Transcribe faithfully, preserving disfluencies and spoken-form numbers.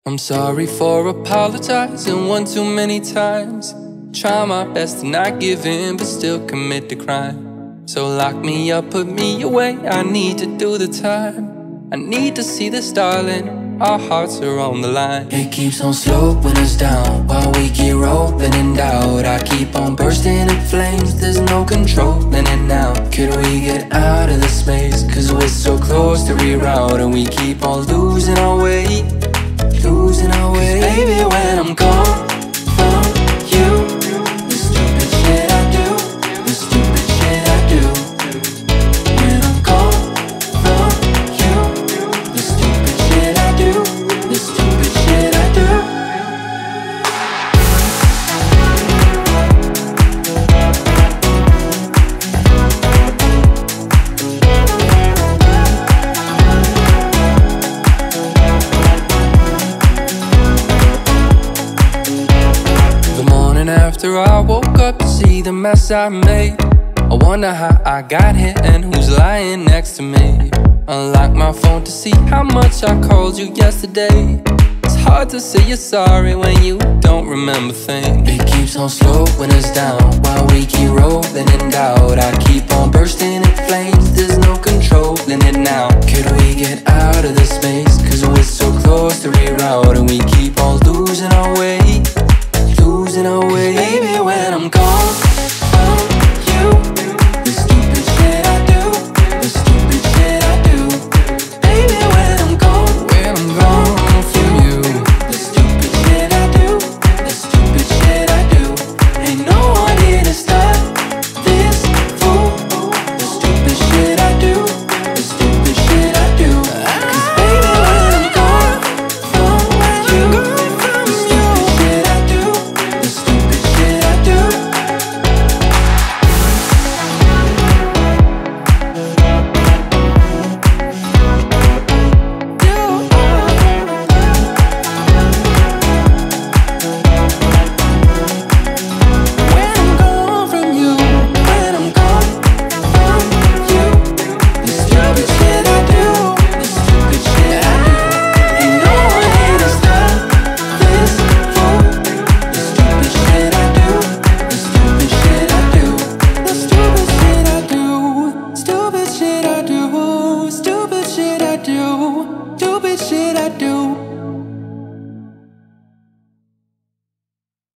I'm sorry for apologizing one too many times. Try my best to not give in, but still commit the crime. So lock me up, put me away, I need to do the time. I need to see this, darling, our hearts are on the line. It keeps on sloping us down while we keep rolling in doubt. I keep on bursting in flames, there's no controlling it now. Could we get out of this maze? Cause we're so close to reroute, and we keep on losing our way, losing our way. Cause baby, when I'm gone from you, the stupid shit I do, the stupid shit I do. When I'm gone from you, the stupid shit I do, the stupid shit I do. After I woke up to see the mess I made, I wonder how I got here and who's lying next to me. Unlock my phone to see how much I called you yesterday. It's hard to say you're sorry when you don't remember things. It keeps on slowing us down while we keep rolling in doubt. I keep on bursting in flames, there's no controlling it now. Could we get out of this space? Cause we're so close to reroute, and we keep on losing our way, losing our way. Baby, when I'm gone